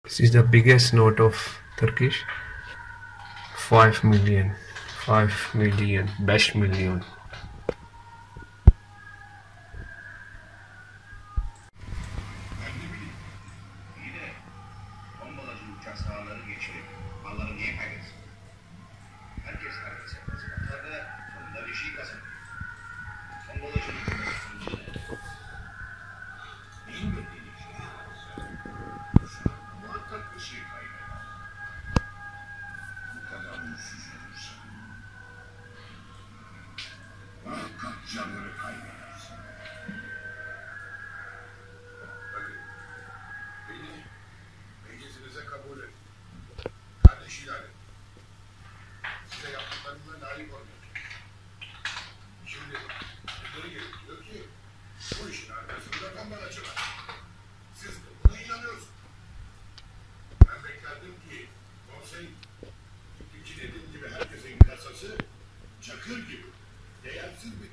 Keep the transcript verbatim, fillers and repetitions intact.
This is the biggest note of Turkish. five million. five million. beş milyon. Canları kaybedersin. Bakın, beni meclisinize kabul edin. Kardeş ilan edin. Size yaptıklarımla layık olmayın. Şimdi birileri gelip diyor ki, bu işin arkasında tombalacı var. Siz de buna inanıyorsunuz. Ben beklerdim ki, konsey, ikinci dediğim gibi herkesin kasası çakır gibi, değersiz bir